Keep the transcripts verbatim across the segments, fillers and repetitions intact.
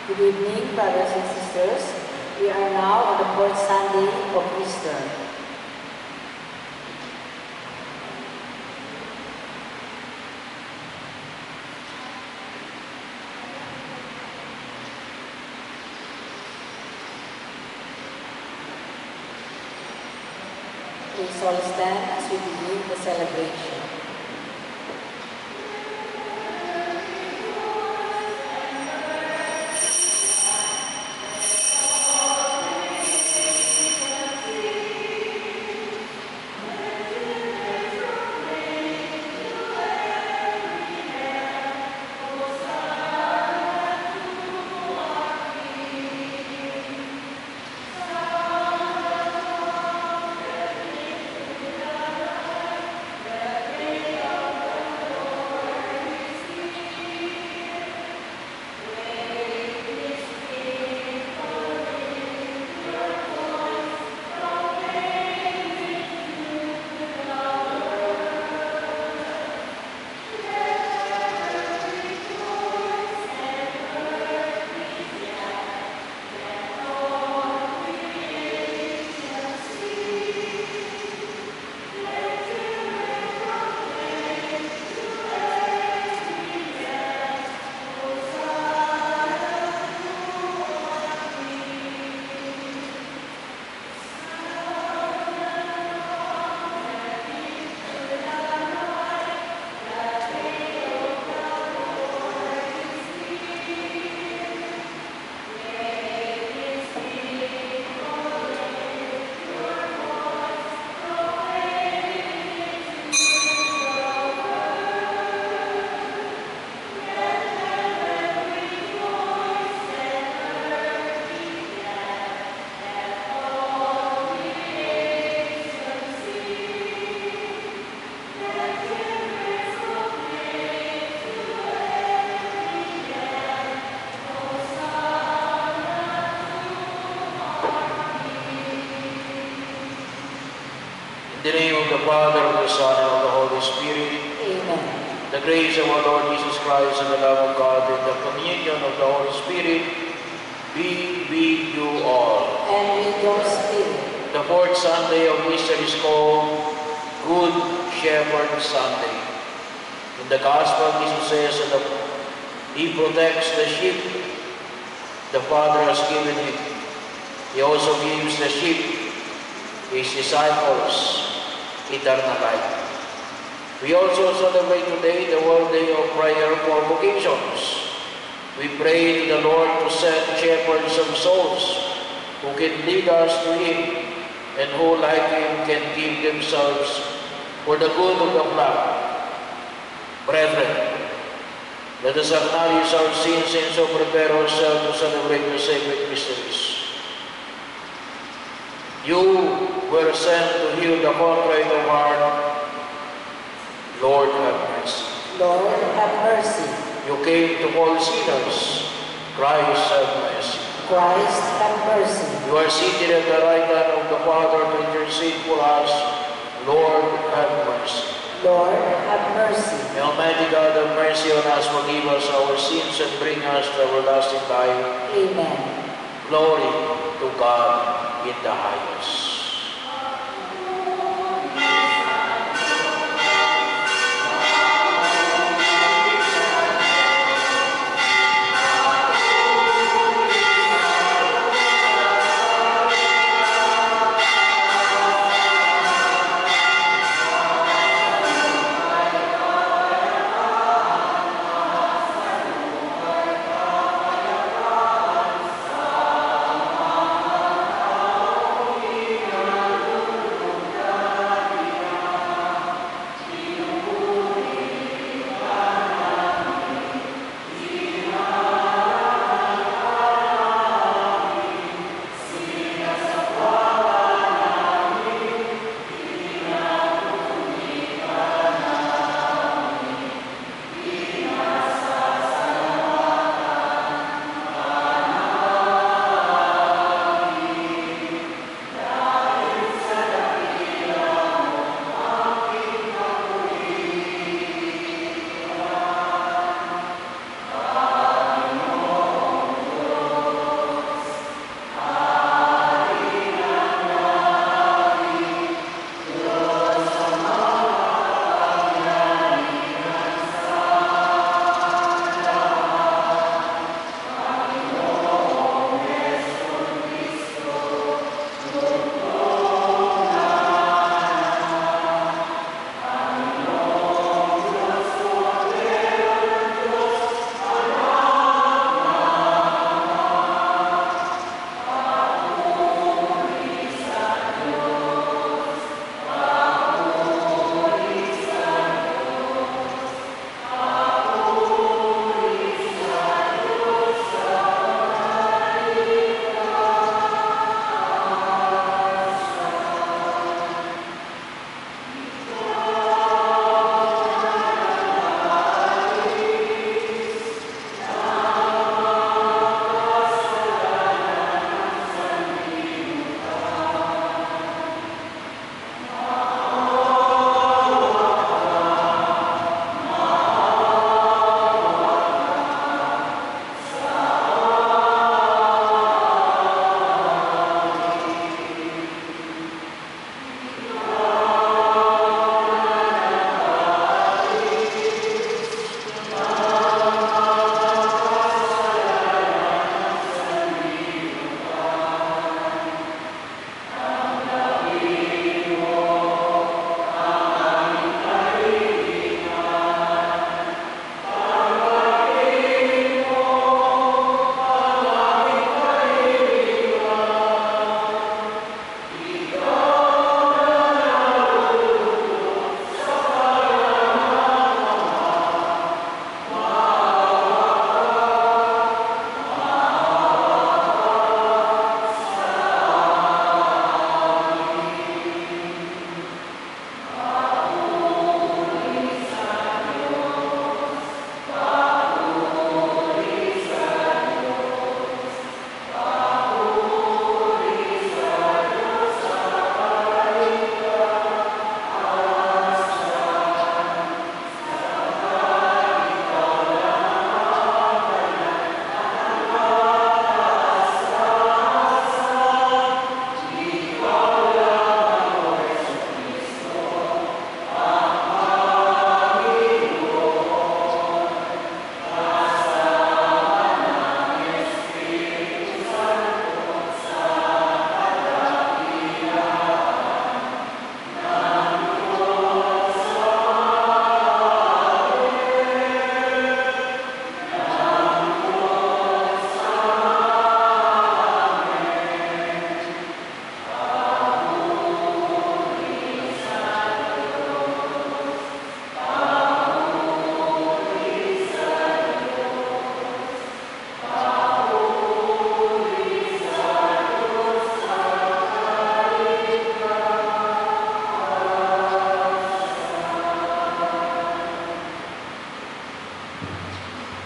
Good evening, brothers and sisters. We are now on the fourth Sunday of Easter. Please all stand as we begin the celebration. In the name of the Father, of the Son, and of the Holy Spirit. Amen. The grace of our Lord Jesus Christ and the love of God and the communion of the Holy Spirit be with you all. And with your spirit. The fourth Sunday of Easter is called Good Shepherd Sunday. In the Gospel, Jesus says that He protects the sheep the Father has given Him. He also gives the sheep, His disciples, eternal life. We also celebrate today the World Day of Prayer for Vocations. We pray to the Lord to send shepherds of souls who can lead us to Him and who, like Him, can give themselves for the good of the flock. Brethren, let us acknowledge our sins and so prepare ourselves to celebrate the sacred mysteries. You were sent to heal the contrite of heart. Lord, have mercy. Lord, have mercy. You came to call sinners. Christ, have mercy. Christ, have mercy. You are seated at the right hand of the Father to intercede for us. Lord, have mercy. Lord, have mercy. May Almighty God have mercy on us, forgive us our sins, and bring us to everlasting life. Amen. Glory to God in the highest.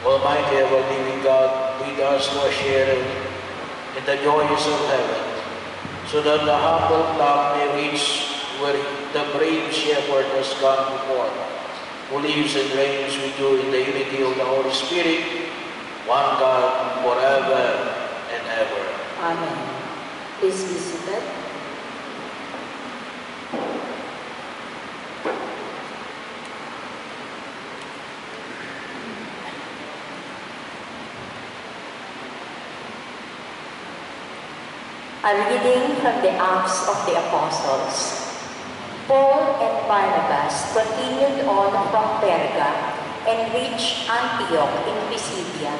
Almighty ever-living God, lead us to a share in the joys of heaven, so that the humble flock may reach where the brave shepherd has gone before, who lives and reigns with you in the unity of the Holy Spirit, one God, forever and ever. Amen. Please be seated. A reading from the Acts of the Apostles. Paul and Barnabas continued on from Perga and reached Antioch in Pisidia.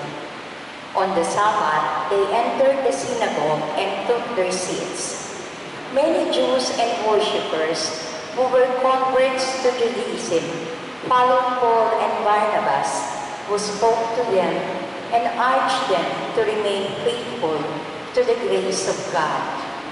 On the Sabbath, they entered the synagogue and took their seats. Many Jews and worshippers who were converts to Judaism followed Paul and Barnabas, who spoke to them and urged them to remain faithful to the grace of God.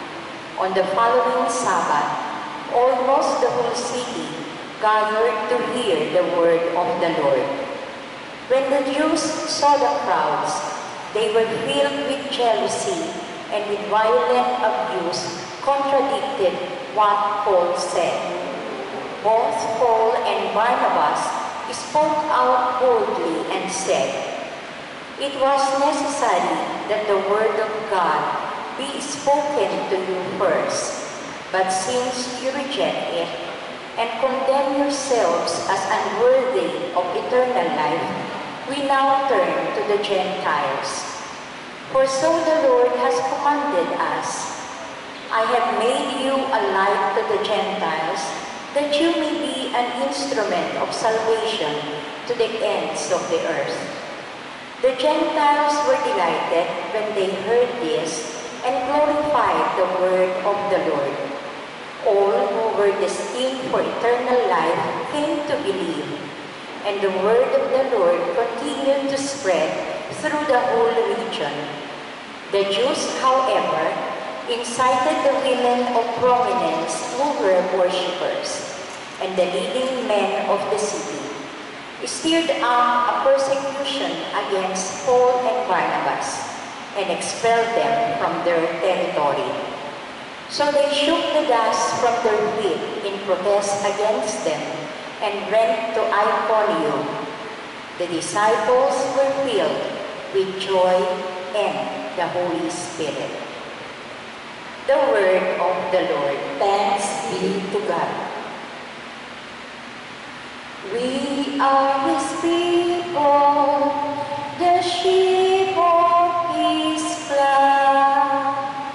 On the following Sabbath, almost the whole city gathered to hear the word of the Lord. When the Jews saw the crowds, they were filled with jealousy and with violent abuse contradicted what Paul said. Both Paul and Barnabas spoke out boldly and said, "It was necessary that the word of God be spoken to you first. But since you reject it and condemn yourselves as unworthy of eternal life, we now turn to the Gentiles. For so the Lord has commanded us, I have made you a light to the Gentiles, that you may be an instrument of salvation to the ends of the earth." The Gentiles were delighted when they heard this and glorified the word of the Lord. All who were destined for eternal life came to believe, and the word of the Lord continued to spread through the whole region. The Jews, however, incited the women of prominence who were worshippers, and the leading men of the city stirred up a persecution against Paul and Barnabas and expelled them from their territory. So they shook the dust from their feet in protest against them and went to Iconium. The disciples were filled with joy and the Holy Spirit. The word of the Lord. Thanks be to God. We are His people, the sheep of His flock.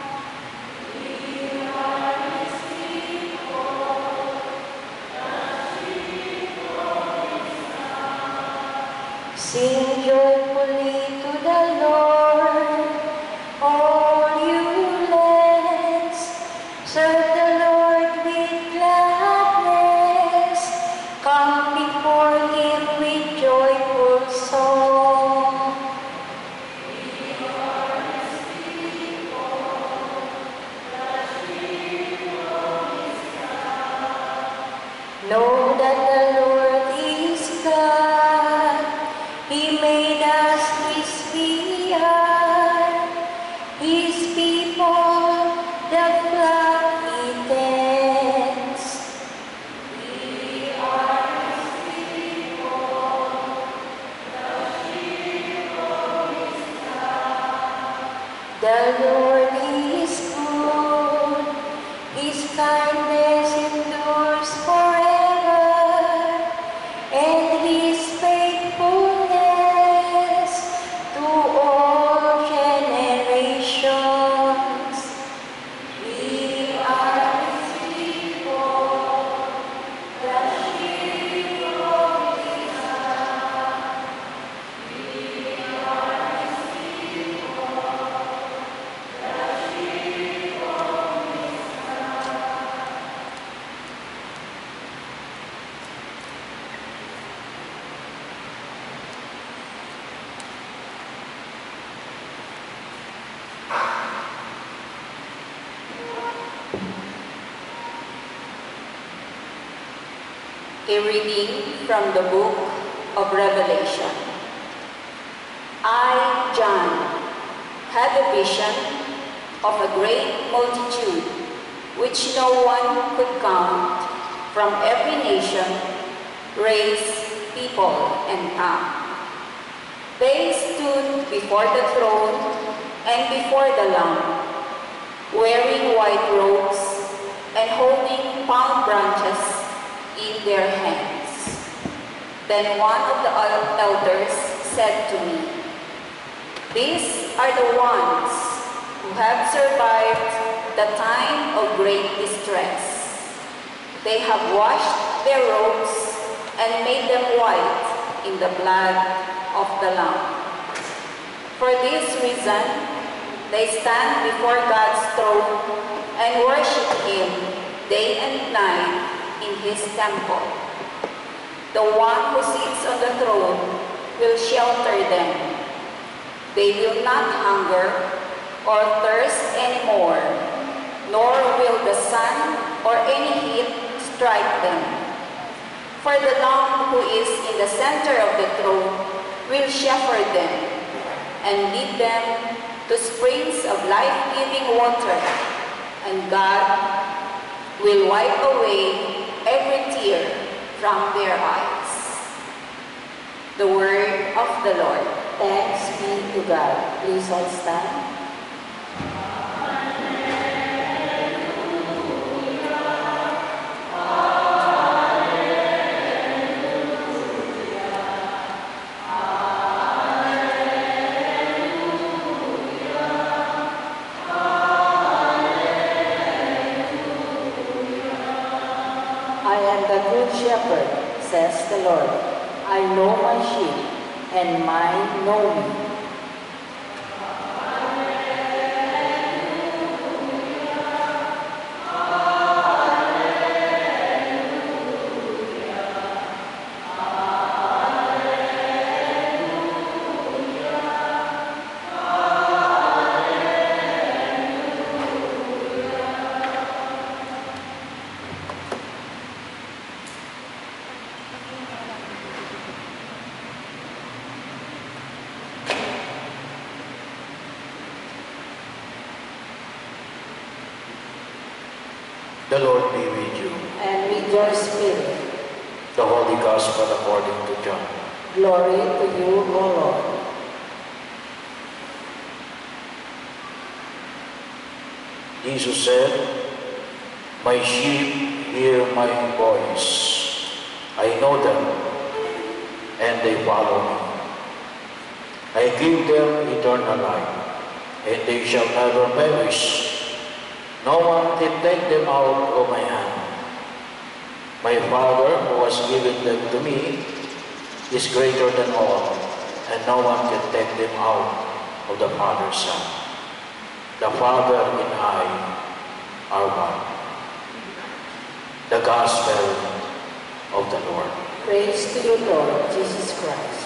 We are His people, the sheep of His flock. Sing joyfully to the Lord, all you lands. Serve the Lord with gladness. Come before Him with joyful song. We are His people, the sheep of His flock. Know that the Lord is God. He made us His vineyard, His people, the flock He tends. We are His people, the sheep of His flock. The Lord is good, His kindness endures forever, and His faithfulness to all generations. We are His people, the sheep of His flock. We are His people, the sheep of His flock. A reading from the book of Revelation. I, John, had a vision of a great multitude, which no one could count, from every nation, race, people, and tongue. They stood before the throne and before the Lamb, wearing white robes and holding palm branches in their hands. Then one of the elders said to me, "These are the ones who have survived the time of great distress. They have washed their robes and made them white in the blood of the Lamb. For this reason, they stand before God's throne and worship Him day and night in His temple. The one who sits on the throne will shelter them. They will not hunger or thirst anymore, nor will the sun or any heat strike them. For the Lamb who is in the center of the throne will shepherd them and lead them to springs of life-giving water, and God will wipe away every tear from their eyes." The word of the Lord. Thanks be to God. Please all stand. I am the good shepherd, says the Lord. I know my sheep, and mine know me. The Lord be with you. And with your spirit. The Holy Gospel according to John. Glory to you, O Lord. Jesus said, "My sheep hear my voice. I know them, and they follow me. I give them eternal life, and they shall never perish. No one can take them out of my hand. My Father, who has given them to me, is greater than all, and no one can take them out of the Father's hand. The Father and I are one." The Gospel of the Lord. Praise to you, Lord Jesus Christ.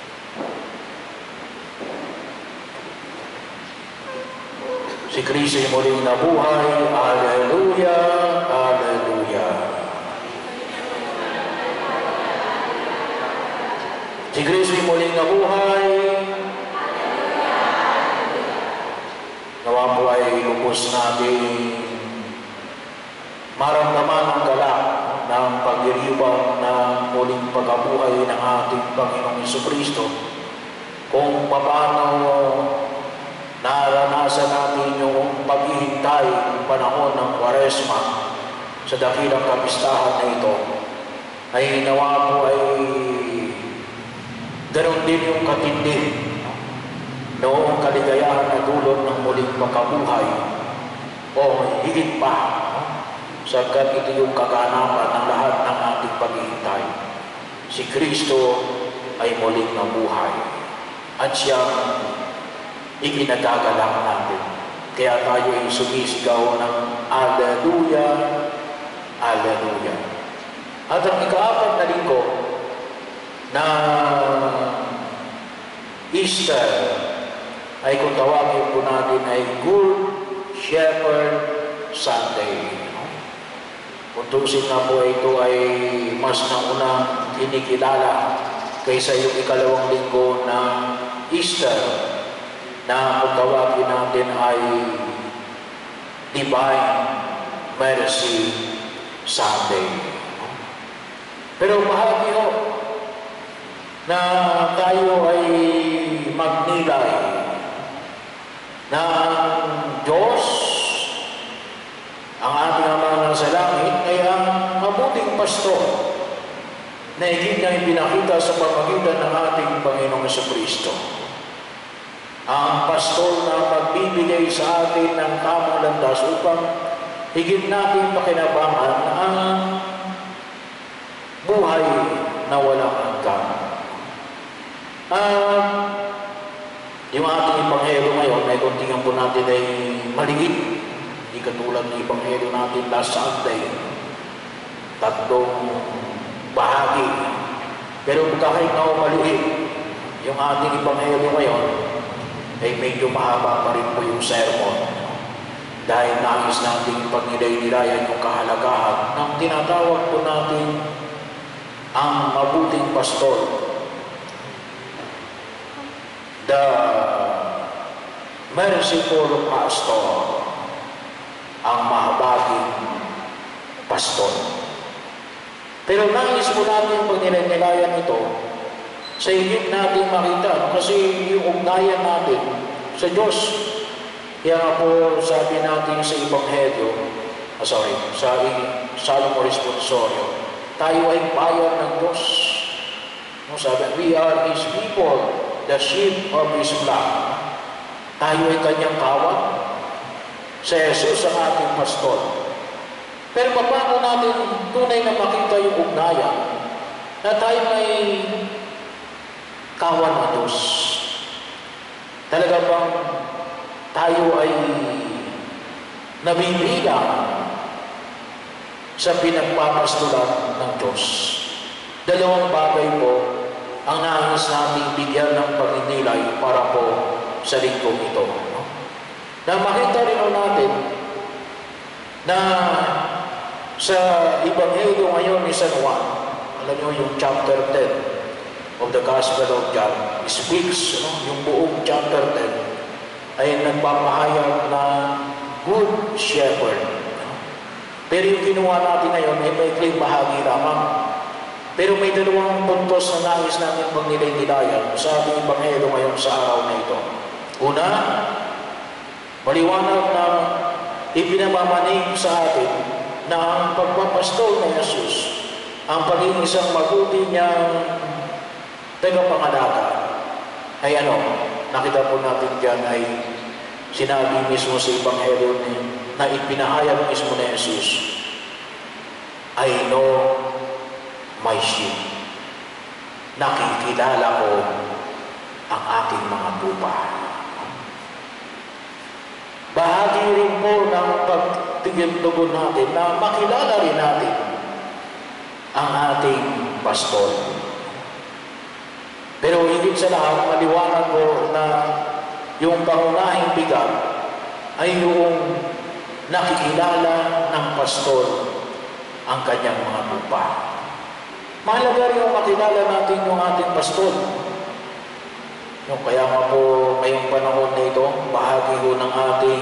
Si Kristo'y muling nabuhay. Alleluia, alleluia. Si Kristo'y muling nabuhay. Nawa po ay lubos natin maramdaman ang galak ng pagdiriwang ng muling pagkabuhay ng ating Panginoong Jesucristo, kung paano naranasan natin yung paghihintay ng panahon ng Kwaresma sa dakilang kapistahan na ito, ay nawa po ay ganoon din yung katindi noong kaligayahan na dulot ng muling pagkabuhay, o higit pa, sapagkat ito yung kaganapan ng lahat ng ating paghihintay. Si Kristo ay muling nabuhay at siyang ikinagagalak natin. Kaya tayo ay sumisigaw ng Alleluia, Alleluia. At ang ika-apat na linggo na Easter ay kung tawagin po natin ay Good Shepherd Sunday. Kung tusin nga po ito ay mas naunang kinikilala kaysa yung ikalawang linggo na Easter na kung tawagin natin ay Divine Mercy Sunday. Pero bahagi ho na tayo ay magnilay na ang Diyos, ang ating Ama sa langit, ay ang mabuting pastor na higit niyang ipinakita sa pamagitan ng ating Panginoong Jesucristo. Ang pastor na magbibigay sa atin ng tamang landas upang higit natin pakinabangan ang buhay na walang hanggan. At yung ating Ebanghelyo ngayon, may kontingan po natin ay maliit. Hindi katulad ng Ebanghelyo natin last Sunday. Tatlong bahagi. Pero kahit na maliit, yung ating Ebanghelyo ngayon, ay medyo mahaba pa rin po yung sermon. Dahil nais natin pagnilay-nilayan yung kahalagahan ng tinatawag po natin ang mabuting pastor. The merciful pastor, ang mahabaging pastor. Pero nais po natin pagnilay-nilayan ito sa higit natin makita, kasi yung ugnayan natin sa Diyos. Kaya po sabi natin sa Ebanghelyo, ah, sorry, sa Salmo Responsorio, tayo ay bayan ng Diyos. No, sabi, we are His people, the sheep of His flock. Tayo ay Kanyang kawat. Sa Jesus ang ating pastor. Pero paano natin tunay na makita yung ugnayan na tayo ay kawan ng Diyos? Talaga bang tayo ay nabibilang sa pinagpapastulan ng Diyos? Dalawang bagay po ang nais nating bigyan ng pagninilay para po sa linggong ito. No? Na makita rin natin na sa Ebanghelyo ngayon ni San Juan, alam nyo yung chapter ten of the Gospel of John, speaks, no? Yung buong chapter ten ay nagpapahayag na good shepherd. Pero yung kinuha natin ngayon ay may clear bahagi lamang. Pero may dalawang puntos na nais natin magnilay-nilayan sa ating Ebanghelyo ngayon sa araw na ito. Una, maliwanag na ipinamamanig sa atin na ang pagpapastol na Jesus, ang pagiging isang mabuti niyang tagapangalaga, ay ano, nakita po natin dyan ay sinabi mismo sa Ebanghelyo na ipinahayag mismo na Jesus, I know my sheep. Nakikilala ko ang aking mga tupa. Bahagi rin po ng pagtigil-tugon natin na makilala rin natin ang ating pastor. Pero higit sa lahat, maliwanag ko na yung pangunahing bigat ay yung nakikilala ng pastor ang kanyang mga tupa. Mahalaga rin yung makilala natin yung ating pastor. Yung kaya nga po ngayong panahon na ito, bahagi ko ng ating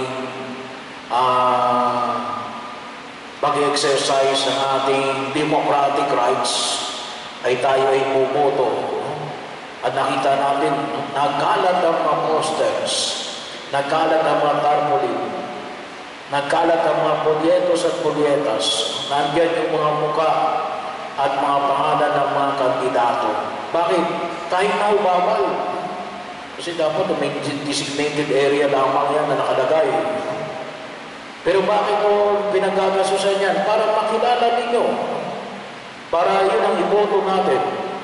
uh, pag-exercise ng ating democratic rights ay tayo ay bumoto. At nakita natin, nagkalat ang mga posters, nagkalat ang mga tarpaulin, nagkalat ang mga polyetos at polyetas, nandiyan yung mga muka at mga pangalan ng mga kandidato. Bakit? Kahit na ubabal. Kasi dapat may designated area lamang yan na nakalagay. Pero bakit po pinagagasusan yan? Para makilala ninyo. Para yun ang iboto natin.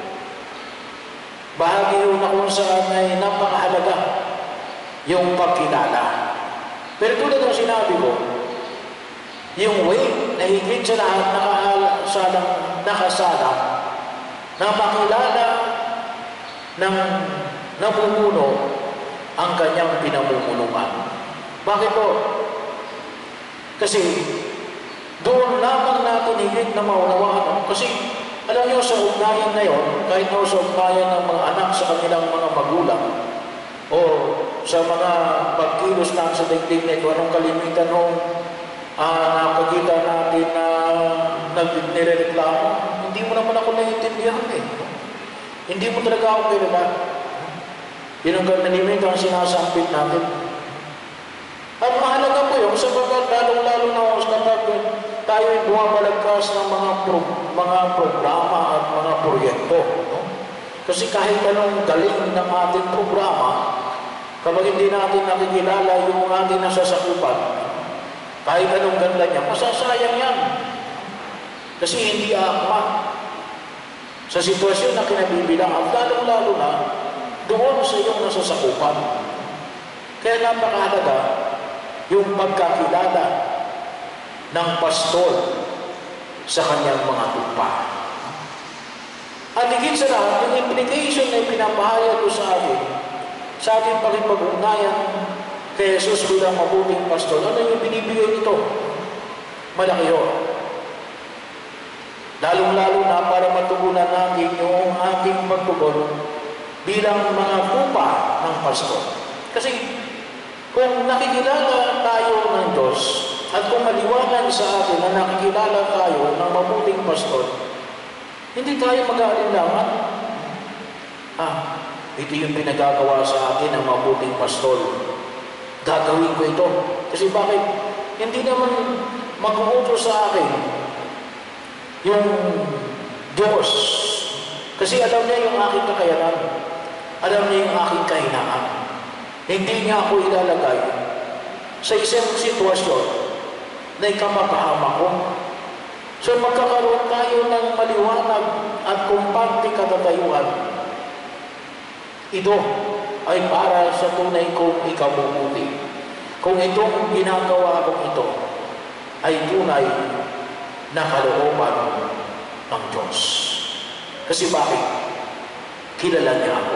Bahagi yun na kung saan ay napakahalaga yung pagkilala. Pero tulad ng sinabi ko, yung way na higit sa lahat nakasalang nakasala na makilala ng namumuno ang kanyang pinamumunuan. Bakit po? Kasi doon lamang natin higit na maunawaan. Kasi alam niyo sa ugnayan na yon, kahit na sa ugnayan ng mga anak sa kanilang mga magulang, o sa mga pagkilos natin sa daigdig na ito, anong kalimitan nung uh, nakakita natin na nagnireklamo? Hindi mo naman ako naiintindihan eh. Hindi mo talaga ako kailangan. Yun ang kalimitan ang sinasampit natin. At mahalaga po yung sabagat lalong-lalo na kapag tayo ay bumabalagkas ng mga pro, mga programa at mga proyekto. No? Kasi kahit anong galing ng ating programa, kapag hindi natin nakikilala yung ating nasasakupan, kahit anong ganda niya, masasayang yan. Kasi hindi akma sa sitwasyon na kinabibilang at lalong-lalo na doon sa iyong nasasakupan. Kaya napakahalaga yung pagkakilala ng pastor sa kanyang mga tupa. At higit sa lahat, yung implication na ipinapahayag ko sa atin, sa ating pakipag-ugnayan kay Jesus bilang mabuting pastor, ano yung binibigay nito? Malaki yun. Lalong-lalo na para matugunan natin yung ating pagtugon bilang mga tupa ng pastor. Kasi kung nakikilala tayo ng Diyos at kung maliwanag sa atin na nakikilala tayo ng mabuting pastor, hindi tayo mag-aalinlangan. Ah, ito yung pinagagawa sa atin ng mabuting pastor. Gagawin ko ito. Kasi bakit? Hindi naman mag-uutos sa akin yung Diyos. Kasi alam niya yung aking kakayanan. Alam niya yung aking kahinaan. Hindi niya ako ilalagay sa isang sitwasyon na ikamapahama ko. So magkakaroon tayo ng maliwanag at kumpante katatayuan. Ito ay para sa tunay kong ikabubuti. Kung itong ginagawa kong ito ay tunay na kalooban ng Diyos. Kasi bakit? Kilala niya ako.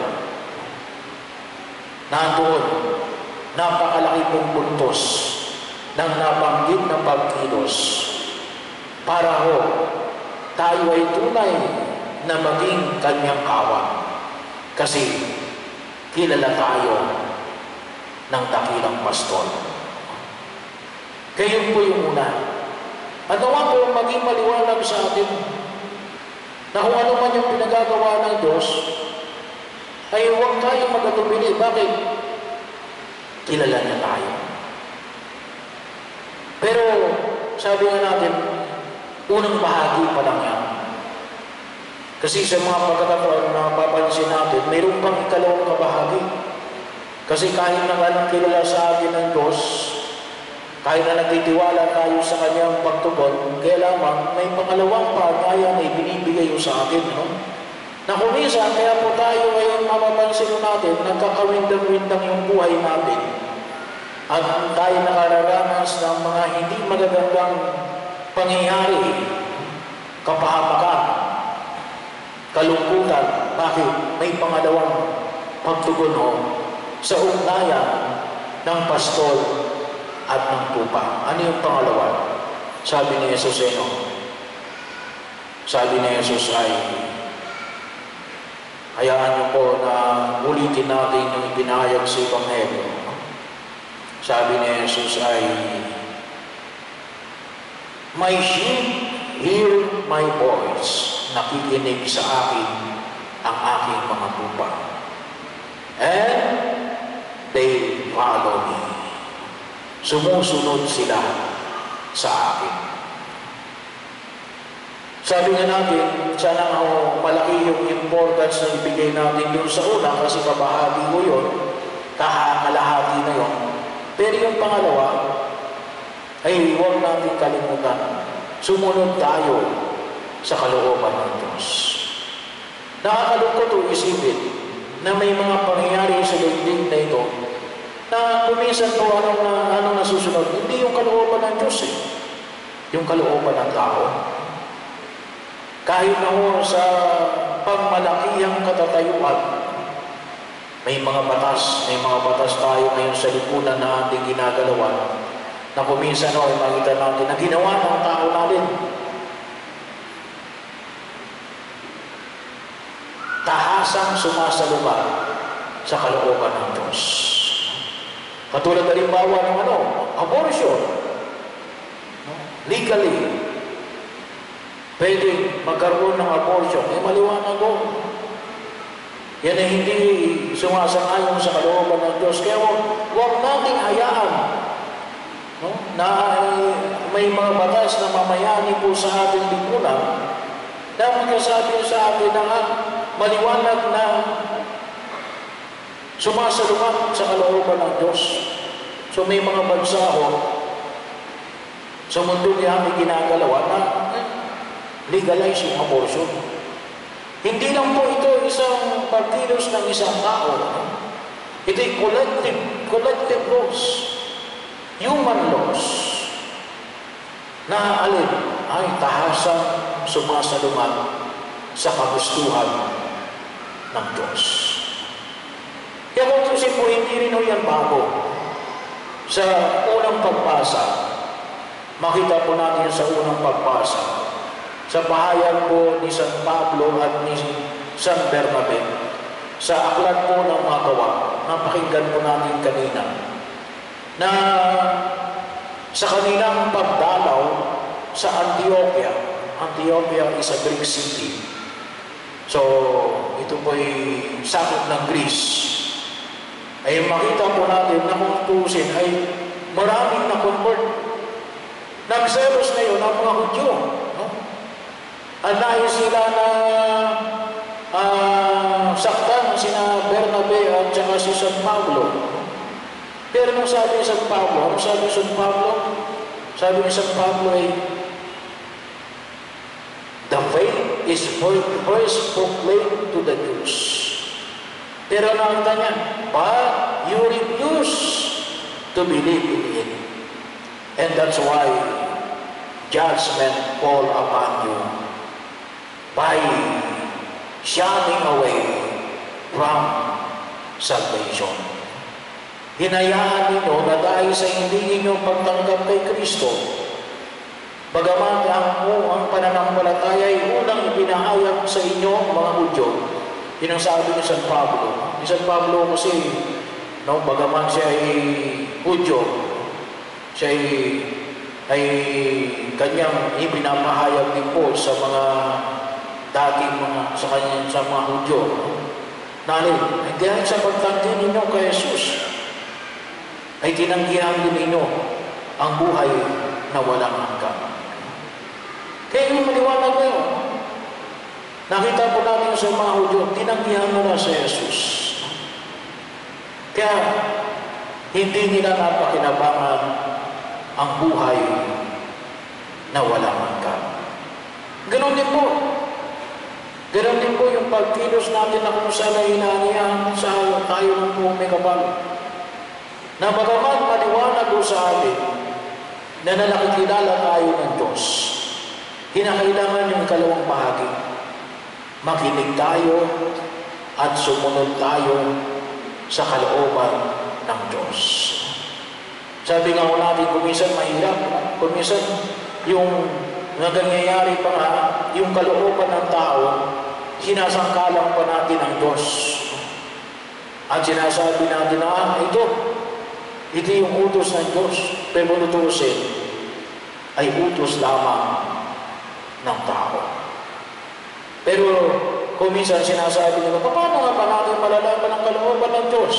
Nandoon, napakalaki pong puntos ng nabanggit na pagkilos para ho, tayo ay tunay na maging kanyang kawan. Kasi kilala tayo ng dakilang pastor. Kaya yun po yung una. At nawa po maging maliwanag sa atin na kung ano man yung pinagagawa ng Diyos, ay huwag tayo mag-atubili. Bakit? Kilala niya tayo. Pero, sabi nga natin, unang bahagi pa lang yan. Kasi sa mga pagkakataon na papansin natin, mayroon pang ikalawang kabahagi. Kasi kahit na ganang kilala sa atin ng Diyos, kahit na nagtitiwala tayo sa kanyang pagtugon, kaya lamang may pangalawang pagaya na ibinibigay sa atin. No? Na kung minsan, kaya po tayo ay mapapansin natin, nagkakawindang-windang yung buhay natin. At tayo nakararanas ng mga hindi magagandang pangyayari, kapahamakan, kalungkutan. Bakit? May pangalawang pagtugon ho sa ugnayan ng pastor at ng tupa. Ano yung pangalawa? Sabi ni Jesus, ano? Sabi ni Jesus ay, hayaan niyo po na ulitin natin yung ipinahayag sa Ebanghelyo. Sabi ni Jesus ay, my sheep hear my voice. Nakikinig sa akin ang aking mga tupa. And they follow me. Sumusunod sila sa akin. Sabi nga natin, sana nga malaki yung importance na ibigay natin yun sa una kasi kabahagi ko yun, kahakalahati na yun. Pero yung pangalawa, ay huwag natin kalimutan, sumunod tayo sa kalooban ng Diyos. Nakakalungkot o isipin na may mga pangyayari sa daigdig na ito na kuminsan po anong, anong nasusunod, hindi yung kalooban ng Diyos eh. Yung kalooban ng tao. Kahit na ho sa pagmalakihang katatayuan, may mga batas, may mga batas tayo ngayon sa lipunan na ating ginagalawan na kuminsan ho ay makita natin na ginawa ng tao natin. Tahasang sumasalubad sa kalooban ng Diyos. Katulad halimbawa ng ano, abortion. No? Legally, pwede magkaroon ng abortion. Eh, maliwanag ko. Yan ay hindi sumasang-ayon sa kalooban ng Diyos. Kaya huwag nating hayaan, no? Na may mga batas na mamayani po sa ating lipunan na magkasabi sa atin na nga, maliwanag na sumasalungat sa kalooban ng Diyos. So may mga bansa ho sa mundo niya may ginagalawa na legalize yung abortion. Hindi lang po ito isang pagkilos ng isang tao. Ito'y collective, collective laws, human laws, na alin ay tahasang sumasalungat sa kagustuhan ng Diyos. Kaya kung kasi po, hindi rin ho yan bago. Sa unang pagbasa, makita po natin sa unang pagbasa, sa pahayag po ni San Pablo at ni San Bernabe, sa aklat po ng mga gawa, napakinggan po natin kanina, na sa kanilang pagdalaw sa Antioquia. Antioquia is a Greek city. So, ito po ay sakop ng Greece. Ay makita po natin na kung tuusin ay maraming na-convert. Nagselos na yun ang mga Hudyo. No? Anayin sila na uh, saktan sina Bernabe at saka si San Pablo. Pero nung sabi ni San Pablo, ano sabi ni San Pablo? Sabi ni San Pablo ay, the faith is first proclaimed to the Jews. Pero nakita niya, but you refuse to believe in it. And that's why judgment fall upon you by shunning away from salvation. Hinayaan ninyo na dahil sa hindi ninyo pagtanggap kay Kristo, bagamat ang, ang pananampalataya ay unang ipinahayag sa inyo, mga Hudyo, yun ang sabi ni San Pablo. Ni San Pablo kasi, no, bagamat siya ay Hudyo, siya ay, ay kanyang ipinapahayag din po sa mga dating mga, sa kanyang, sa mga Hudyo. Nalin, ay dahil sa pagtanggi ninyo kay Jesus, ay tinanggihan din ninyo ang buhay na walang hanggan. Kaya yung maliwanag na yun. Nakita po natin sa mga Hudyo, tinanggihan mo na sa Jesus. Kaya, hindi nila napakinabangan ang buhay na walang hanggan. Ganon din po. Ganon din po yung pagkilos natin na kung saan ay inaanihan sa tayo ng pumikabal. Na bagaman maliwanag po sa atin na nakikilala tayo ng Diyos, kinakailangan yung kalawang bahagi. Makinig tayo at sumunod tayo sa kalooban ng Diyos. Sabi nga ko natin, kumisan mahirap, kumisan yung nangyayari pa nga, yung kalooban ng tao, sinasangkalang pa natin ang Diyos. At sinasabi natin na, ah, ito, ito yung utos ng Diyos, pero nutusin ay utos lamang ng tao. Pero kung minsan sinasabi nila, paano nga ba natin malalaman ang kalooban ng Diyos?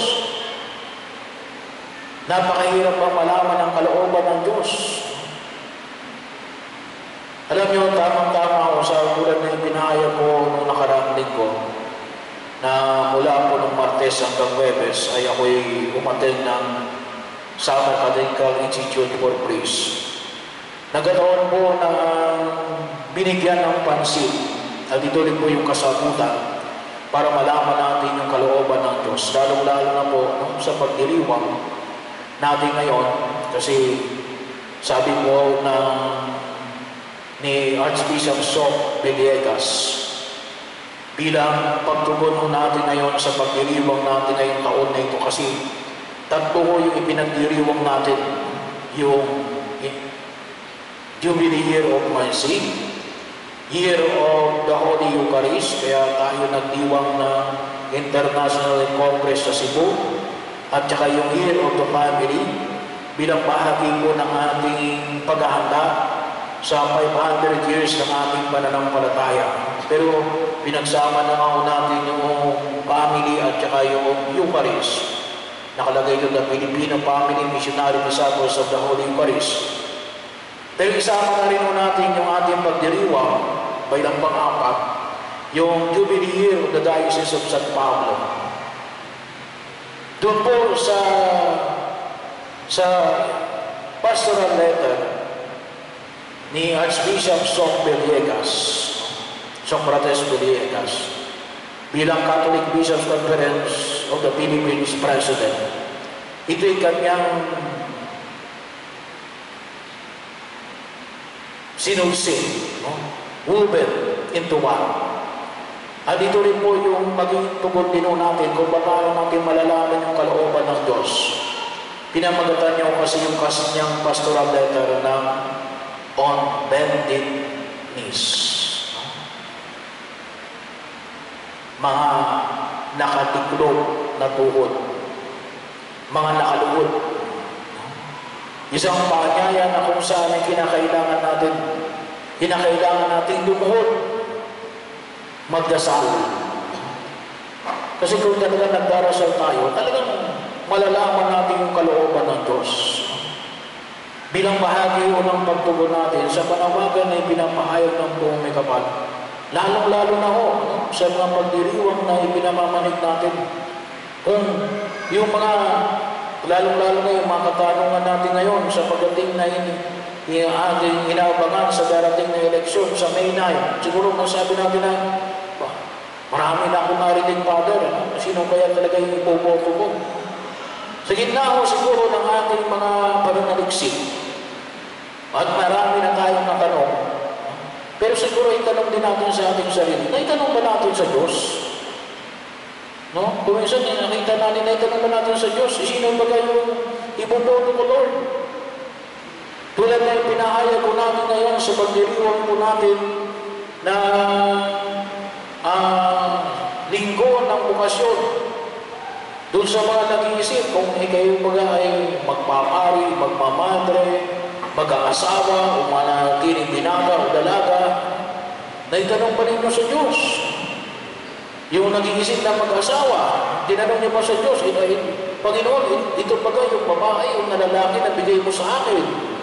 Napakahirap bang malaman ang kalooban ng Diyos? Alam niyo, tamang-tama ako sa tulad na ipinahayag ko nung nakaraang linggo na mula po ng Martes hanggang Huwebes ay ako'y umattend ng Summer Cathedral Institute for Praise. Nagkataon po na binigyan ng pansin at ito rin po yung kasagutan para malaman natin yung kalooban ng Diyos. Lalong-lalo na po no, sa pagdiriwang natin ngayon kasi sabi po na ni Archbishop Soc Villegas bilang pagtugon natin ngayon sa pagdiriwang natin ngayong taon na ito kasi tatlo ko yung ipinagdiriwang natin, yung Jubilee Year of Mercy, Year of the Holy Eucharist, kaya tayo nagdiwang na International Congress sa Cebu at saka yung Year of the Family bilang bahagi po ng ating paghahanda sa five hundred years ng ating pananampalataya. Pero pinagsama na nga natin yung family at saka yung Eucharist. Nakalagay doon na Filipino Family Missionary Disciples of the Holy Eucharist. Pero isama na rin natin yung ating pagdiriwang bilang pang-apat, yung Jubilee Year of the Diocese of San Pablo. Doon po sa sa pastoral letter ni Archbishop Song Villegas, Socrates Villegas, bilang Catholic Bishops Conference of the Philippines President. Ito'y kanyang sinulsin, no? Woven into one. At ito rin po yung maging tugon din natin kung paano natin malalaman yung kalooban ng Diyos. Pinamagatan niyo kasi yung kanyang pastoral letter ng On Bended Knees. Mga nakatiklop na tuhod, mga nakaluhod. Isang paanyaya na kung saan ay kinakailangan natin, kinakailangan natin lumuhod, magdasal. Kasi kung talaga nagdarasal tayo, talagang malalaman natin yung kalooban ng Diyos. Bilang bahagi o ng pagtugon natin sa panawagan na ipinapahayag ng buong may kapal, lalong-lalo na ho sa mga pagdiriwang na ipinamamanig natin. Kung yung mga, lalong-lalo na yung mga katanungan natin ngayon sa pagdating na yung ating inaabangan sa darating na eleksyon sa May ninth, siguro masabi natin na, bah, marami na akong narinig, Father, ano? Sino kaya talaga yung ipoboto ko? Sa gitna ho siguro ng ating mga pananaliksik, at marami na tayong natanong, pero siguro itanong din natin sa ating sarili, naitanong ba natin sa Diyos? No? Kung minsan, nakita natin, naitanong ba natin sa Diyos? Sino ba yung iboboto ko, Lord? Tulad na yung pinahayag ko natin ngayon sa pagdiriwang po natin na uh, linggo ng bukasyon. Doon sa mga nag-iisip, kung kayo baga ay magpapari, magmamadre, mag-aasawa, o manatiling binata o dalaga, naitanong pa ninyo sa Diyos. Yung nag-iisip na mag-asawa, tinanong niyo pa sa Diyos, ito, Panginoon, ito baga yung babae, yung nalalaki na bigay mo sa akin.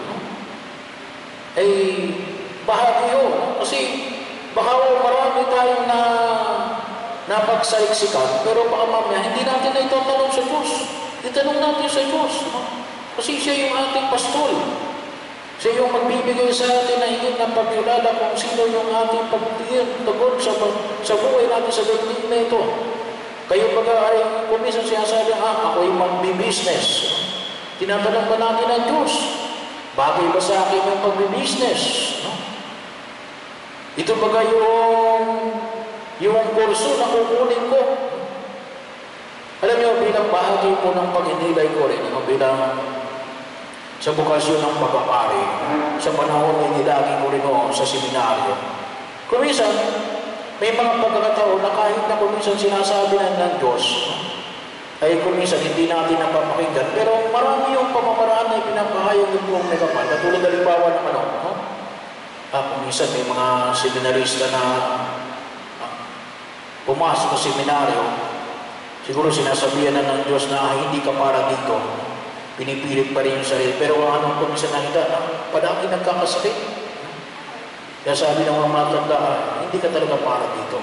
Ay, bahagi yun. Kasi, baka marami tayong na napagsaliksikan, pero baka mamaya, hindi natin na itatanong sa Diyos. Itanong natin sa Diyos. No? Kasi siya yung ating pastol. Siya yung magbibigay sa atin na higit ng pagkilala kung sino yung ating pagtingin, tugon sa, sa buhay natin sa daigdig na ito. Kayo baga ay kumisan sinasabi, ah, ako'y magbi-business. Tinatanong ba natin ang Diyos? Bagay ba sa akin yung pagbi-business? No? Ito baga yung yung kurso na kukunin ko. Alam niyo, bilang bahagi po ng pag-inilay ko rin, no? Bilang sa bukasyon ng pagpapari, sa panahon na inilagi ko rin o sa seminaryo. Kuminsan, may mga pagkakataon na kahit na kuminsan sinasabi na ng Diyos, ay kuminsan hindi natin napapakinggan, pero marami yung pamamaraan na ipinapahayag ng buong may kapal. Katulad na limbawa ng ano, no? Ah, kuminsan may mga seminarista na ah, pumasok sa seminaryo, siguro sinasabihan na ng Diyos na hindi ka para dito. Pinipilit pa rin yung sarili. Pero anong kuminsan nakita, ah, padaki nagkakasakit. Kaya sabi ng mga matanda, ah, hindi ka talaga para dito.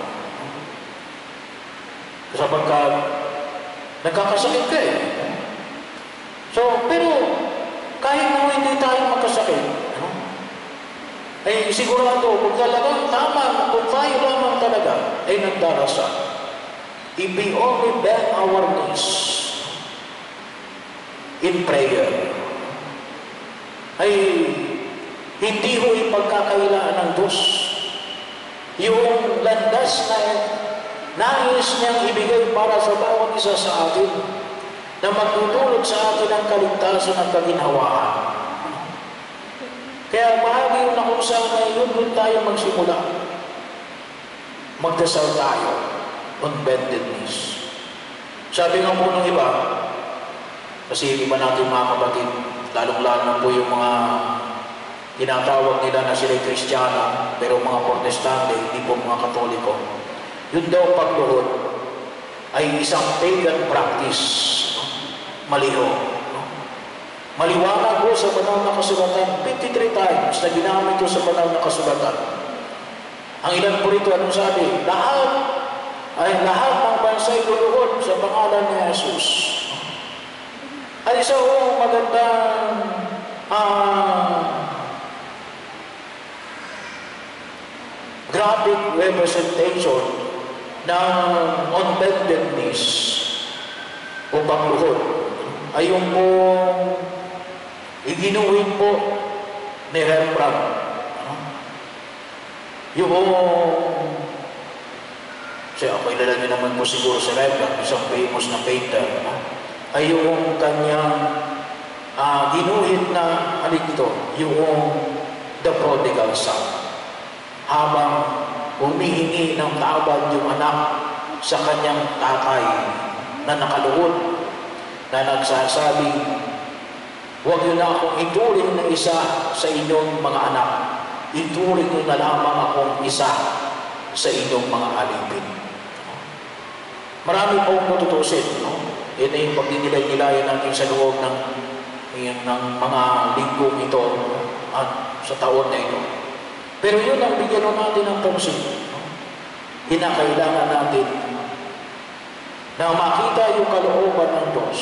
Kasi pagka nagkakasakit ka eh. So, pero kahit na hindi tayo magkasakit, ano? Ay sigurado, kung talagang tama, kung tayo lamang talaga ay nagdarasal, if we only bend our knees in prayer, ay hindi ho ipagkakailaan ng Diyos yung landas na nais niyang ibigay para sa bawat isa sa atin na magtutulog sa atin ang kaligtasan at kaginhawaan. Kaya bahagi yun na kung saan ay yun doon tayo magsimula. Magdasal tayo on bended knees. Sabi nga po ng iba, kasi iba natin mga kapatid, lalong-lalo na po yung mga tinatawag nila na sila Kristiyano, pero mga Protestante, hindi po mga Katoliko. Yun daw pagluhod ay isang pagan practice. Maliho. Maliwanag po sa banal na kasulatan, fifty-three times na ginamit ito sa banal na kasulatan. Ang ilan po rito, anong sabi? Lahat ay lahat ng bansay luluhod sa pangalan ni Jesus. Ay isa po magandang uh, graphic representation ng unbendedness o pagluhod ay yung po iginuhin po ni Rembrandt. Yung siya, ako ilala niyo naman po siguro si Rembrandt, isang famous na painter, ay yung kanyang uh, ginuhit na, ano ito, yung The Prodigal Son. Habang humihingi ng tawad yung anak sa kanyang tatay na nakaluhod, na nagsasabi, huwag niyo na akong ituring na isa sa inyong mga anak. Ituring niyo na lamang akong isa sa inyong mga alipin. Marami pong matutusin. No? Yan ay yung pagdinilay-nilayan natin sa loob ng, ng mga linggong ito at sa taon na ito. Pero yun ang bigyan natin ng pansin. Hinakailangan natin na makita yung kalooban ng Diyos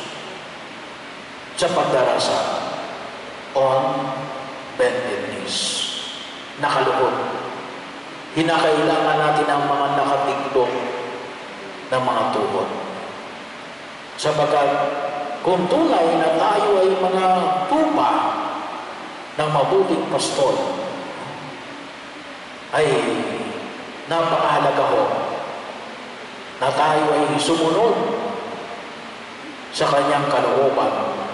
sa pagdarasa on bendedness, nakaluhod. Hinakailangan natin ang mga nakatiklong ng mga tuhod. Sapagkat kung tunay na tayo ay mga tupa ng mabuting pastol, ay napakahalaga ho na tayo ay sumunod sa kanyang kalooban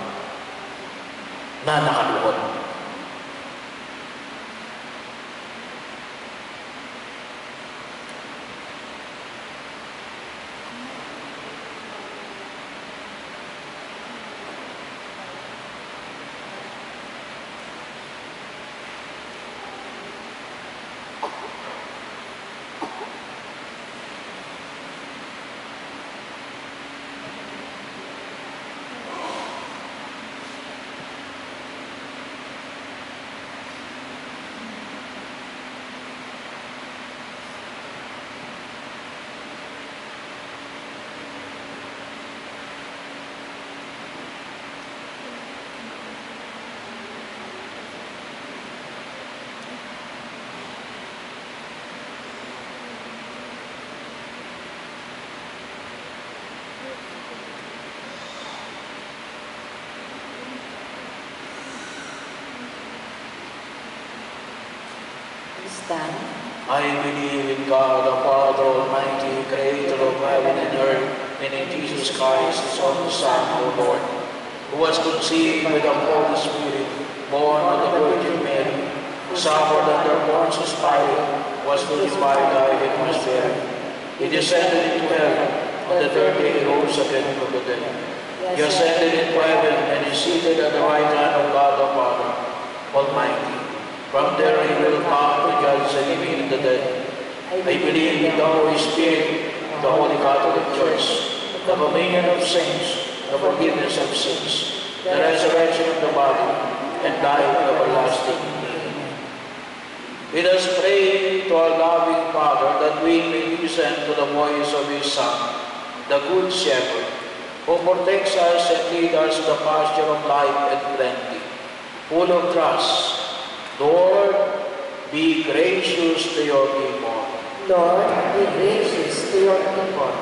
na nakaluhod. Stand. I believe in God, the Father Almighty, creator of heaven and earth, and in Jesus Christ, His only Son, our Lord, who was conceived by the Holy Spirit, born of the Virgin Mary, suffered under Pontius Pilate, was crucified, died, and was buried. He descended into heaven. On the third day, He rose again from the dead. He ascended into heaven and is seated at the right hand of God the Father Almighty. From there He will come to judge the living and the dead. I believe in the Holy Spirit, the Holy Catholic Church, the communion of saints, the forgiveness of sins, the resurrection of the body, and life everlasting. Let us pray to our loving Father that we may listen to the voice of His Son, the Good Shepherd, who protects us and leads us to the pasture of life and plenty, full of trust. Lord, be gracious to your people. Lord, be gracious to your people.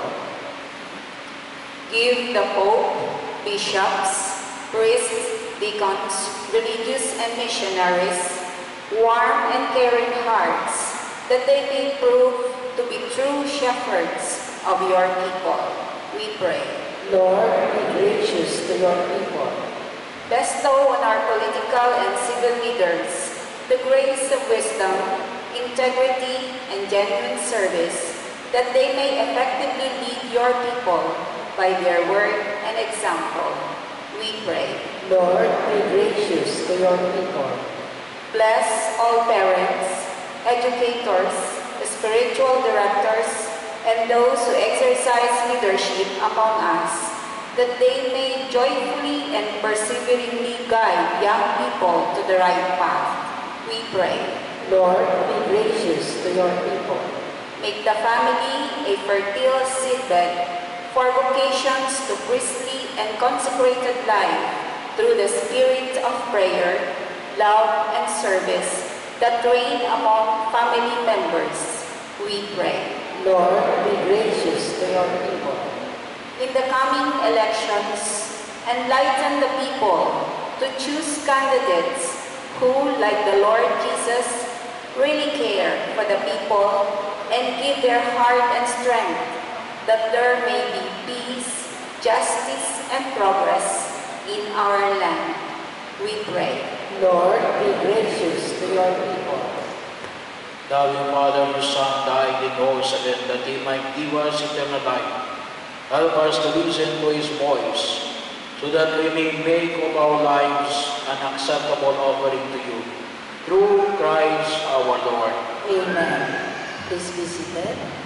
Give the Pope, bishops, priests, deacons, religious and missionaries, warm and caring hearts, that they may prove to be true shepherds of your people. We pray. Lord, be gracious to your people. Bestow on our political and civil leaders the grace of wisdom, integrity, and genuine service, that they may effectively lead your people by their word and example. We pray. Lord, be gracious to your people. Bless all parents, educators, spiritual directors, and those who exercise leadership among us, that they may joyfully and perseveringly guide young people to the right path. We pray. Lord, be gracious to your people. Make the family a fertile seedbed for vocations to priestly and consecrated life through the spirit of prayer, love, and service that reign among family members. We pray. Lord, be gracious to your people. In the coming elections, enlighten the people to choose candidates who, like the Lord Jesus, really care for the people and give their heart and strength that there may be peace, justice, and progress in our land. We pray. Lord, be gracious to your people. Loving Father, whose Son died and rose again, that He might give us eternal life. Help us to listen to His voice, so that we may make of our lives an acceptable offering to you. Through Christ our Lord. Amen. Please be seated.